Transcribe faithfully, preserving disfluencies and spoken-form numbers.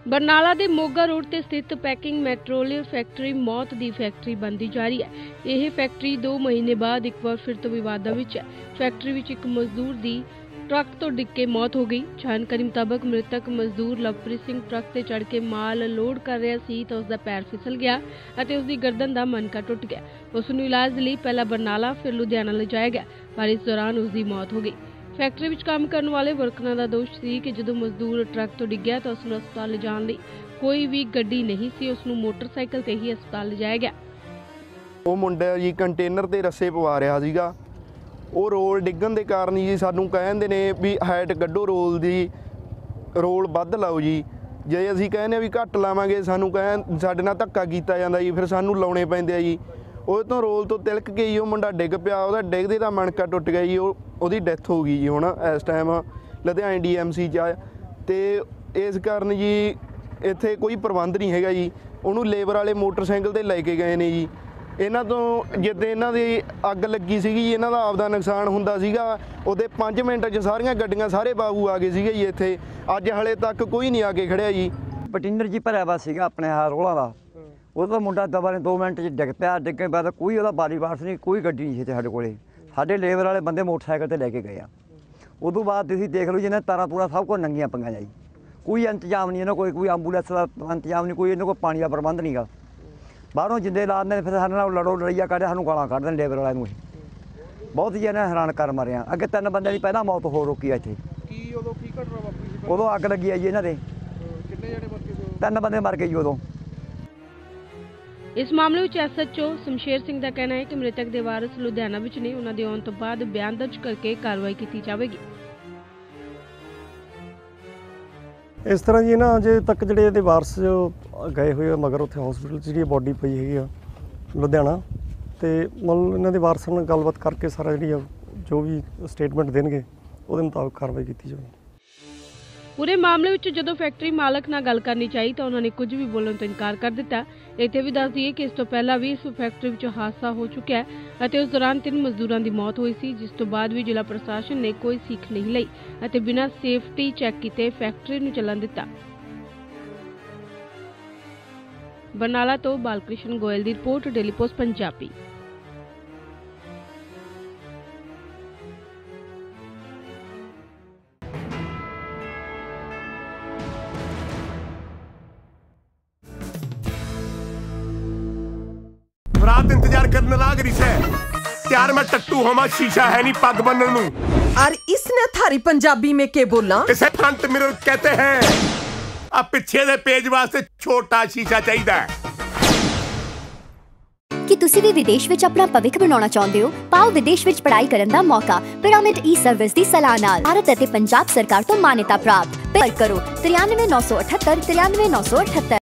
बरनाला के मोगा रोड से स्थित पैकिंग मैट्रोलियर फैक्ट्री मौत की फैक्ट्री बनती जा रही है। यह फैक्ट्री दो महीने बाद एक बार फिर तो विवादां विच है। फैक्ट्री विच एक मजदूर की ट्रक तो डिग के मौत हो गई। जानकारी मुताबक मृतक मजदूर लवप्रीत सिंह ट्रक से चढ़ के माल लोड कर रहा सी तो उसका पैर फिसल गया और उसकी गर्दन का मनका टुट गया। उसनूं इलाज लई पहला बरनाला फिर लुधियाना लिजाया गया, पर इस दौरान उसकी मौत हो गई। फैक्ट्री विच काम करने वाले वर्करां दा दोष सी कि जदों मजदूर ट्रक तो डिग्या तो उसनूं अस्पताल लिजाण लई कोई भी गड्डी नहीं सी, उसनूं मोटरसाइकिल ते ही अस्पताल लिजाया गया। ਉਹ ਮੁੰਡਾ ਜੀ ਕੰਟੇਨਰ ਤੇ ਰੱਸੇ ਪਵਾ ਰਿਹਾ ਸੀਗਾ। ਉਹ ਰੋਲ ਡਿੱਗਣ ਦੇ ਕਾਰਨ ਜੀ ਸਾਨੂੰ ਕਹਿੰਦੇ ਨੇ ਵੀ ਹਾਈਟ ਕੱਢੋ ਰੋਲ ਦੀ, ਰੋਲ ਵੱਧ ਲਾਓ ਜੀ। ਜੇ ਅਸੀਂ ਕਹਿੰਦੇ ਵੀ ਘੱਟ ਲਾਵਾਂਗੇ ਸਾਨੂੰ ਕਹਿ ਸਾਡੇ ਨਾਲ ਧੱਕਾ ਕੀਤਾ ਜਾਂਦਾ ਜੀ, ਫਿਰ ਸਾਨੂੰ ਲਾਉਣੇ ਪੈਂਦੇ ਆ ਜੀ। ਉਹ ਤੋਂ ਰੋਲ ਤੋਂ ਤਿਲਕ ਕੇ ਜੀ ਉਹ ਮੁੰਡਾ ਡਿੱਗ ਪਿਆ, ਉਹਦਾ ਡਿੱਗਦੇ ਦਾ ਮਣਕਾ ਟੁੱਟ ਗਿਆ ਜੀ। ਉਹ ਉਹਦੀ ਡੈਥ ਹੋ ਗਈ ਜੀ। ਹੁਣ ਇਸ ਟਾਈਮ ਲੁਧਿਆਣੇ ਡੀ ਐਮ ਸੀ 'ਚ ਆ ਅਤੇ ਇਸ ਕਾਰਨ ਜੀ ਇੱਥੇ ਕੋਈ ਪ੍ਰਬੰਧ ਨਹੀਂ ਹੈਗਾ ਜੀ। ਉਹਨੂੰ ਲੇਬਰ ਵਾਲੇ ਮੋਟਰਸਾਈਕਲ 'ਤੇ ਲੈ ਕੇ ਗਏ ਨੇ ਜੀ। ਇਹਨਾਂ ਤੋਂ ਜਿੱਦਾਂ ਇਹਨਾਂ ਦੀ ਅੱਗ ਲੱਗੀ ਸੀਗੀ ਜੀ, ਇਹਨਾਂ ਦਾ ਆਪਦਾ ਨੁਕਸਾਨ ਹੁੰਦਾ ਸੀਗਾ, ਉਹਦੇ ਪੰਜ ਮਿੰਟ 'ਚ ਸਾਰੀਆਂ ਗੱਡੀਆਂ ਸਾਰੇ ਬਾਬੂ ਆ ਗਏ ਸੀਗੇ ਜੀ ਇੱਥੇ। ਅੱਜ ਹਾਲੇ ਤੱਕ ਕੋਈ ਨਹੀਂ ਆ ਕੇ ਖੜਿਆ ਜੀ। ਕੰਟੇਨਰ ਜੀ ਭਰਿਆ ਵਾ ਸੀਗਾ ਆਪਣੇ ਆਹ ਰੋਲਾਂ ਦਾ। ਉਹਦਾ ਮੁੰਡਾ ਦਬਾ ਨੇ ਦੋ ਮਿੰਟ 'ਚ ਡਿੱਗ ਪਿਆ। ਡਿੱਗਣ ਬਾਅਦ ਕੋਈ ਉਹਦਾ ਬਾਰੀ ਵਾਰਸ ਨਹੀਂ, ਕੋਈ ਗੱਡੀ ਨਹੀਂ ਸੀ ਸਾਡੇ ਕੋਲੇ। ਸਾਡੇ ਲੇਬਰ ਵਾਲੇ ਬੰਦੇ ਮੋਟਰਸਾਈਕਲ 'ਤੇ ਲੈ ਕੇ ਗਏ ਆ। ਉਦੋਂ ਬਾਅਦ ਤੁਸੀਂ ਦੇਖ ਲਓ ਜੀ, ਇਹਨਾਂ ਤਾਰਾਂ ਤੂਰਾਂ ਸਭ ਕੁਝ ਨੰਗੀਆਂ ਪਈਆਂ ਜੀ। ਕੋਈ ਇੰਤਜ਼ਾਮ ਨਹੀਂ ਇਹਨਾਂ ਕੋਈ, ਕੋਈ ਐਂਬੂਲੈਂਸ ਦਾ ਇੰਤਜ਼ਾਮ ਨਹੀਂ, ਕੋਈ ਇਹਨਾਂ ਕੋਲ ਪਾਣੀ ਦਾ ਪ੍ਰਬੰਧ ਨਹੀਂ ਗਾ। ਬਾਹਰੋਂ ਜਿੰਦੇ ਲਾ ਦਿੰਦੇ, ਫਿਰ ਸਾਡੇ ਨਾਲ ਲੜੋ ਲੜਈਆ ਕਰਦੇ, ਸਾਨੂੰ ਗਾਲਾਂ ਕੱਢਦੇ ਲੇਬਰ ਵਾਲਿਆਂ ਨੂੰ। ਬਹੁਤ ਹੀ ਇਹਨਾਂ ਹੈਰਾਨ ਕਰ ਮਾਰਿਆ। ਅੱਗੇ ਤਿੰਨ ਬੰਦਿਆਂ ਦੀ ਪਹਿਲਾਂ ਮੌਤ ਹੋ ਰੋਕੀ ਆ ਇੱਥੇ। ਕੀ ਉਦੋਂ ਕੀ ਘਟਨਾ ਵਾਪਰੀ ਸੀ? ਉਦੋਂ ਅੱਗ ਲੱਗੀ ਆ ਜੀ ਇਹਨਾਂ ਦੇ। ਕਿੰਨੇ ਜਣੇ ਮਰ ਗਏ? ਤਿੰਨ ਬੰਦੇ ਮਰ ਗਏ ਜੀ ਉਦੋਂ। इस मामले में S H O Shamsher Singh का कहना है कि मृतक के वारिस लुधियाना विच ने, उन्हां दे आउण तों बाद बयान दर्ज करके कार्रवाई की जाएगी। इस तरह जी ना अजे तक जिहड़े इहदे वारिस गए हुए मगर उत्थे हॉस्पिटल जिहड़ी बॉडी पई हैगी आ लुधियाना, ते मतलब इन्हां दे वारिसां नाल गलबात करके सारा जिहड़ी जो भी स्टेटमेंट देणगे उहदे मुताबिक कार्रवाई की जाएगी। पूरे मामले में जदों फैक्ट्री मालक नाल गल करनी चाहिए तो उन्होंने कुछ भी बोलने तो इनकार कर दिता। इत्थे भी दस दईए कि इस तो पहला भी इस फैक्ट्री में हादसा हो चुका है और उस दौरान तीन मजदूरों की मौत हुई सी, जिस तो बाद भी जिला प्रशासन ने कोई सीख नहीं लई और बिना सेफ्टी चैक किए फैक्ट्री नूं चलन दिता। बरनाला तो बालकृष्ण गोयल की रिपोर्ट, डेली पोस्ट पंजाबी। रात इंतजार करने लाग रही है, त्यार मैं टट्टू होमा, शीशा है नहीं पग बनन नू। और इसने थारी पंजाबी में के बोला? इसे फ्रंट मिरर कहते हैं। अब पीछे दे पेज वास्ते छोटा शीशा चाहिए। कि तुसी भी विदेश विच अपना भविख बनाना चाहते हो? पाओ विदेश विच पढ़ाई करन दा मौका पिरामिड ई सर्विस दी सलाह नाल। भारत अते पंजाब सरकार तो मान्यता प्राप्त। पर करो तिरानवे नौ सौ अठहत्तर तिरानवे नौ सौ अठहत्तर।